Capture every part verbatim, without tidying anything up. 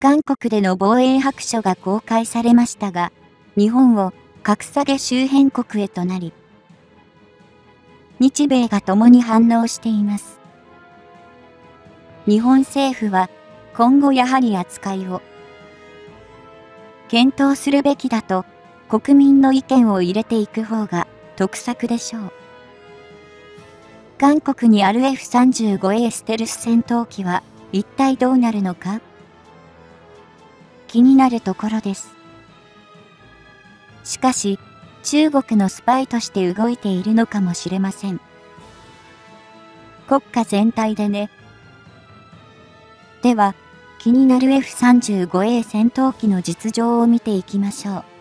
韓国での防衛白書が公開されましたが、日本を格下げ周辺国へとなり、日米が共に反応しています。日本政府は今後やはり扱いを検討するべきだと国民の意見を入れていく方が得策でしょう。韓国にある エフさんじゅうごエー ステルス戦闘機は一体どうなるのか気になるところです。しかし、中国のスパイとして動いているのかもしれません。国家全体でね。では、気になる エフさんじゅうごエー 戦闘機の実情を見ていきましょう。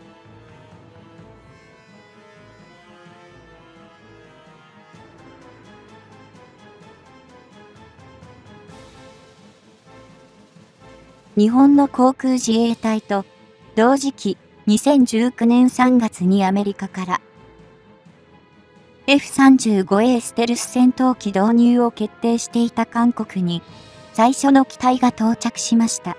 日本の航空自衛隊と同時期にせんじゅうきゅうねんさんがつにアメリカから エフさんじゅうごエー ステルス戦闘機導入を決定していた韓国に最初の機体が到着しました。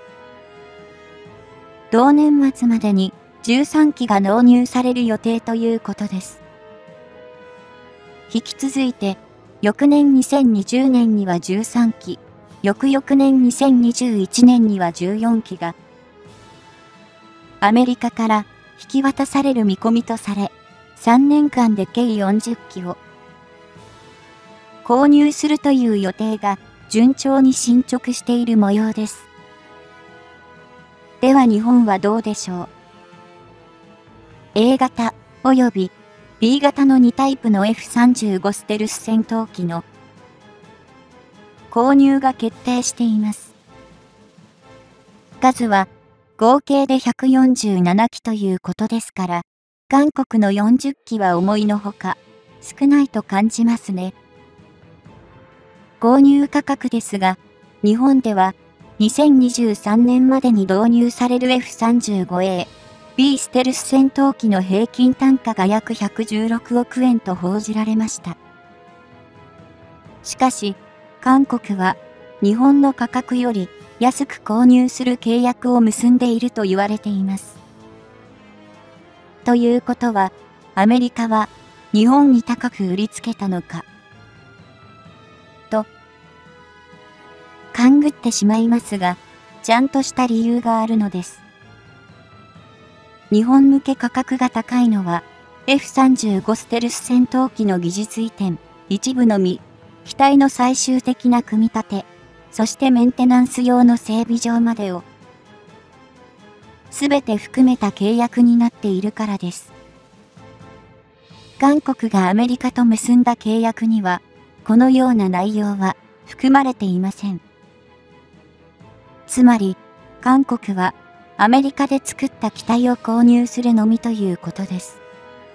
同年末までにじゅうさんきが納入される予定ということです。引き続いて翌年にせんにじゅうねんにはじゅうさんき、翌々年にせんにじゅういちねんにはじゅうよんきがアメリカから引き渡される見込みとされ、さんねんかんで計よんじゅっきを購入するという予定が順調に進捗している模様です。では日本はどうでしょう。エー 型及び ビー 型のにタイプの エフさんじゅうご ステルス戦闘機の購入が決定しています。数は合計でひゃくよんじゅうななきということですから、韓国のよんじゅっきは思いのほか少ないと感じますね。購入価格ですが、日本ではにせんにじゅうさんねんまでに導入される エフさんじゅうごエー、ビー ステルス戦闘機の平均単価が約ひゃくじゅうろくおくえんと報じられました。しかし、韓国は日本の価格より安く購入する契約を結んでいると言われています。ということは、アメリカは日本に高く売りつけたのか、と、勘ぐってしまいますが、ちゃんとした理由があるのです。日本向け価格が高いのは、エフさんじゅうご ステルス戦闘機の技術移転、一部のみ、機体の最終的な組み立て、そしてメンテナンス用の整備場までを、すべて含めた契約になっているからです。韓国がアメリカと結んだ契約には、このような内容は含まれていません。つまり、韓国はアメリカで作った機体を購入するのみということです。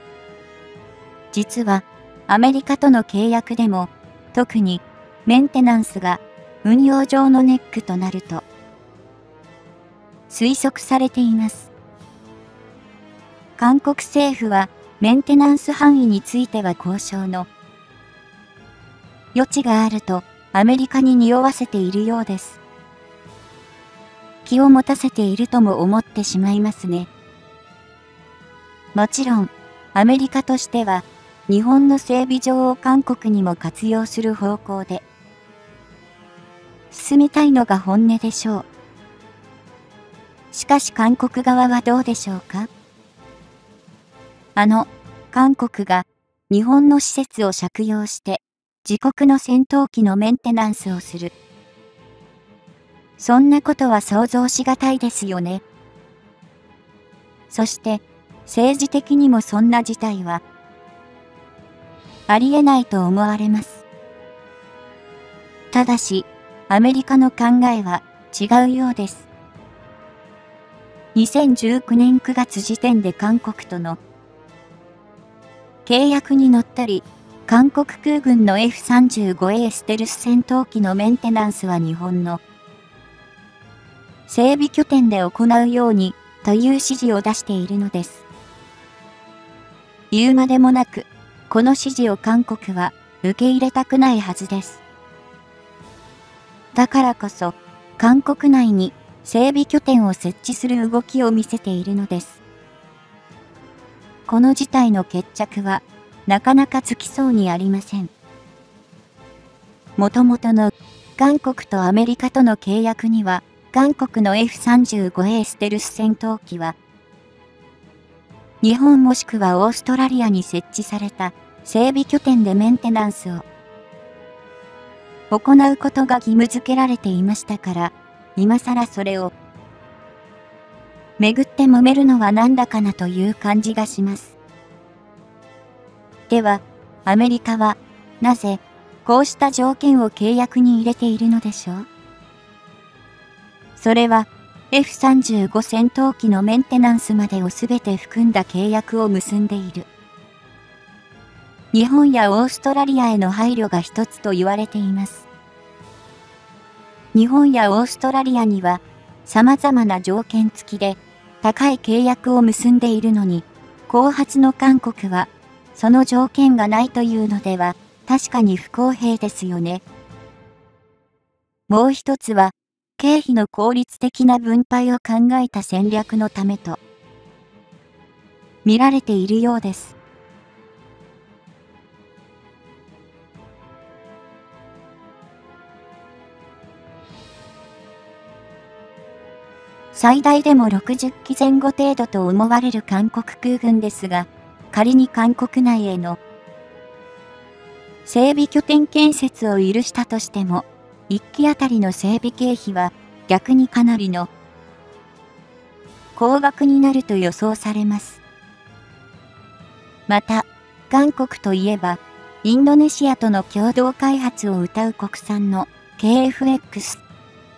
実は、アメリカとの契約でも、特にメンテナンスが運用上のネックとなると推測されています。韓国政府はメンテナンス範囲については交渉の余地があるとアメリカに匂わせているようです。気を持たせているとも思ってしまいますね。もちろんアメリカとしては日本の整備場を韓国にも活用する方向で進めたいのが本音でしょう。しかし韓国側はどうでしょうか。あの、韓国が日本の施設を借用して自国の戦闘機のメンテナンスをする。そんなことは想像しがたいですよね。そして政治的にもそんな事態はありえないと思われます。ただし、アメリカの考えは違うようです。にせんじゅうきゅうねんくがつ時点で韓国との契約にのっとり、韓国空軍の エフさんじゅうごエー ステルス戦闘機のメンテナンスは日本の整備拠点で行うようにという指示を出しているのです。言うまでもなく、この指示を韓国は受け入れたくないはずです。だからこそ、韓国内に整備拠点を設置する動きを見せているのです。この事態の決着は、なかなかつきそうにありません。もともとの韓国とアメリカとの契約には、韓国の エフさんじゅうごエー ステルス戦闘機は、日本もしくはオーストラリアに設置された整備拠点でメンテナンスを行うことが義務付けられていましたから、今更それをめぐって揉めるのはなんだかなという感じがします。では、アメリカはなぜこうした条件を契約に入れているのでしょう？それは エフさんじゅうご 戦闘機のメンテナンスまでをすべて含んだ契約を結んでいる。日本やオーストラリアへの配慮が一つと言われています。日本やオーストラリアには様々な条件付きで高い契約を結んでいるのに、後発の韓国はその条件がないというのでは確かに不公平ですよね。もう一つは、経費の効率的な分配を考えた戦略のためと見られているようです。最大でもろくじゅっきぜん後程度と思われる韓国空軍ですが、仮に韓国内への整備拠点建設を許したとしても、いっきあたりの整備経費は逆にかなりの高額になると予想されます。また、韓国といえば、インドネシアとの共同開発を謳う国産の ケーエフエックス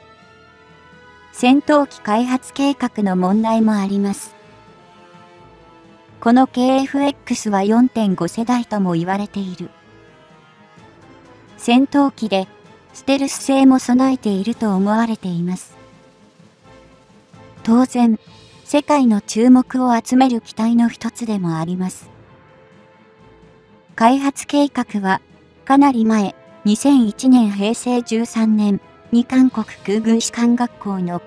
戦闘機開発計画の問題もあります。この ケーエフエックス は よんてんご 世代とも言われている戦闘機で、ステルス性も備えていると思われています。当然、世界の注目を集める機体の一つでもあります。開発計画は、かなり前、にせんいちねんへいせいじゅうさんねんに韓国空軍士官学校の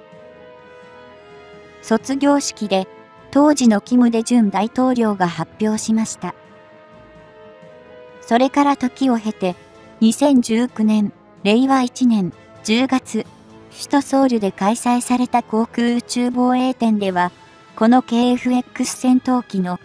卒業式で、当時のキム・デジュン大統領が発表しました。それから時を経て、にせんじゅうきゅうねん、れいわいちねんじゅうがつ、首都ソウルで開催された航空宇宙防衛展では、この ケーエフエックス 戦闘機の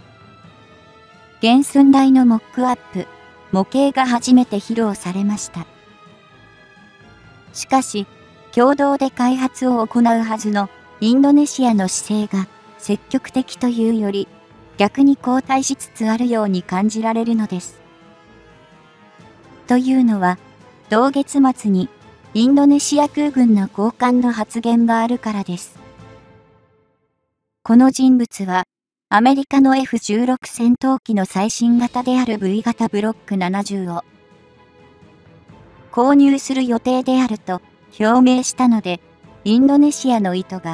原寸大のモックアップ、模型が初めて披露されました。しかし、共同で開発を行うはずのインドネシアの姿勢が積極的というより、逆に後退しつつあるように感じられるのです。というのは、同月末にインドネシア空軍の高官の発言があるからです。この人物は、アメリカの エフじゅうろく 戦闘機の最新型である ブイ 型ブロックななじゅうを購入する予定であると表明したので、インドネシアの意図が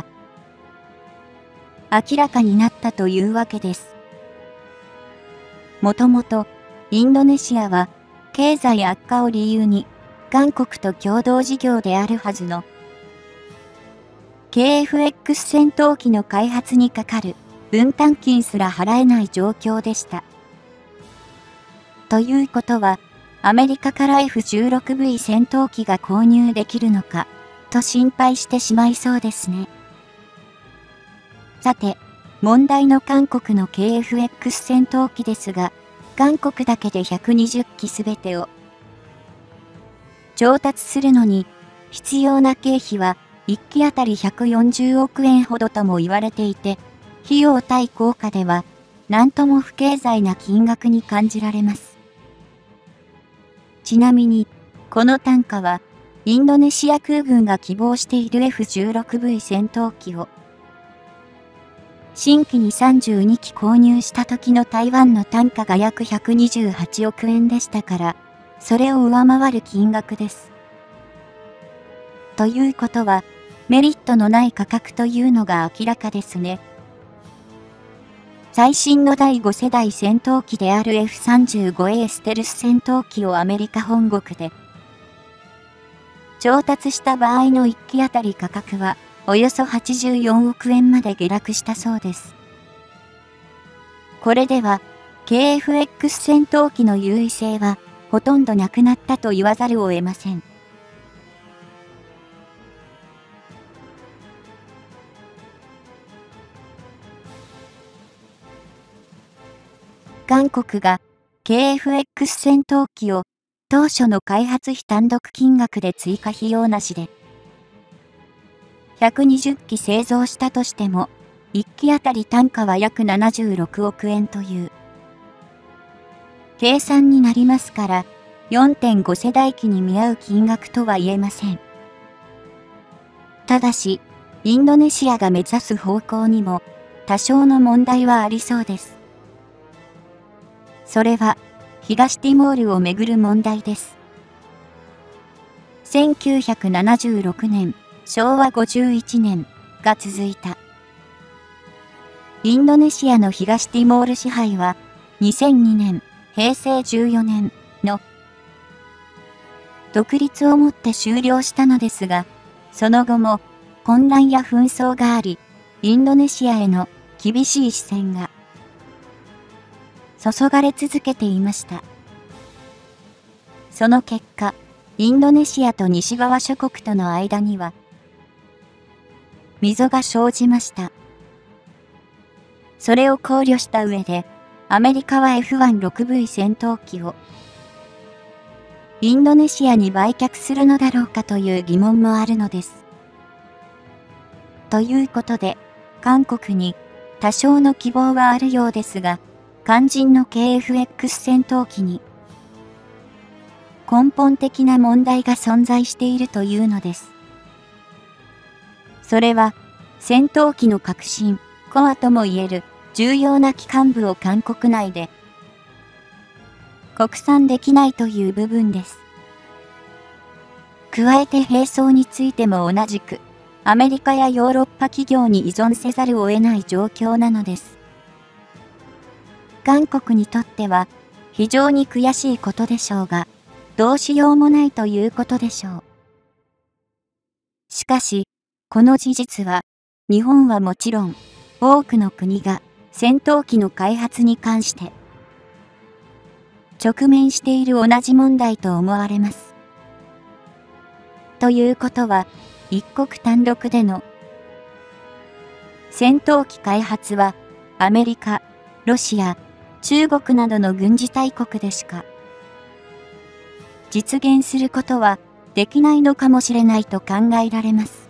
明らかになったというわけです。もともと、インドネシアは経済悪化を理由に、韓国と共同事業であるはずの ケーエフエックス 戦闘機の開発にかかる分担金すら払えない状況でした。ということは、アメリカから エフじゅうろくブイ 戦闘機が購入できるのか、と心配してしまいそうですね。さて、問題の韓国の ケーエフエックス 戦闘機ですが、韓国だけでひゃくにじゅっきすべてを調達するのに必要な経費はいっきあたりひゃくよんじゅうおくえんほどとも言われていて、費用対効果では何とも不経済な金額に感じられます。ちなみに、この単価はインドネシア空軍が希望している エフじゅうろくブイ 戦闘機を新規にさんじゅうにき購入した時の台湾の単価が約ひゃくにじゅうはちおくえんでしたから、それを上回る金額です。ということは、メリットのない価格というのが明らかですね。最新のだいご世代戦闘機である エフさんじゅうごエー ステルス戦闘機をアメリカ本国で調達した場合のいっきあたり価格はおよそはちじゅうよんおくえんまで下落したそうです。これでは、ケーエフエックス 戦闘機の優位性はほとんどなくなったと言わざるを得ません。韓国が ケーエフエックス 戦闘機を当初の開発費単独金額で追加費用なしでひゃくにじゅっき製造したとしても、いっきあたり単価は約ななじゅうろくおくえんという計算になりますから、よんてんご 世代機に見合う金額とは言えません。ただし、インドネシアが目指す方向にも多少の問題はありそうです。それは、東ティモールをめぐる問題です。せんきゅうひゃくななじゅうろくねん、しょうわごじゅういちねんが続いた。インドネシアの東ティモール支配は、にせんにねん、へいせいじゅうよねんの独立をもって終了したのですが、その後も混乱や紛争があり、インドネシアへの厳しい視線が注がれ続けていました。その結果、インドネシアと西側諸国との間には溝が生じました。それを考慮した上で、アメリカは エフワンろくブイ 戦闘機をインドネシアに売却するのだろうかという疑問もあるのです。ということで、韓国に多少の希望はあるようですが、肝心の ケーエフエックス 戦闘機に根本的な問題が存在しているというのです。それは、戦闘機の革新、コアともいえる重要な機関部を韓国内で国産できないという部分です。加えて兵装についても同じく、アメリカやヨーロッパ企業に依存せざるを得ない状況なのです。韓国にとっては非常に悔しいことでしょうが、どうしようもないということでしょう。しかし、この事実は、日本はもちろん、多くの国が戦闘機の開発に関して、直面している同じ問題と思われます。ということは、一国単独での戦闘機開発は、アメリカ、ロシア、中国などの軍事大国でしか実現することはできないのかもしれないと考えられます。